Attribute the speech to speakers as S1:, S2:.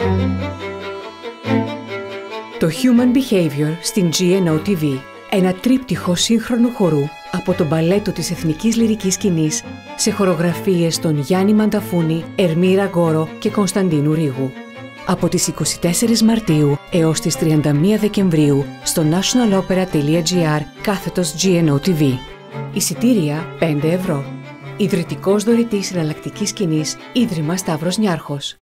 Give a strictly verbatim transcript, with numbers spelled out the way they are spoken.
S1: Το Human Behavior στην τζι εν ο τι βι, ένα τρίπτυχο σύγχρονου χορού από το μπαλέτο της Εθνικής Λυρικής Σκηνής σε χορογραφίες των Γιάννη Μανταφούνη, Ερμήρα Γκόρο και Κωνσταντίνου Ρήγου. Από τις εικοστή τέταρτη Μαρτίου έως τις τριάντα μία Δεκεμβρίου στο nationalopera.gr κάθετος τζι εν ο τι βι. Εισιτήρια πέντε ευρώ. Ιδρυτικός δωρητής εναλλακτικής σκηνής, Ίδρυμα Σταύρος Νιάρχος.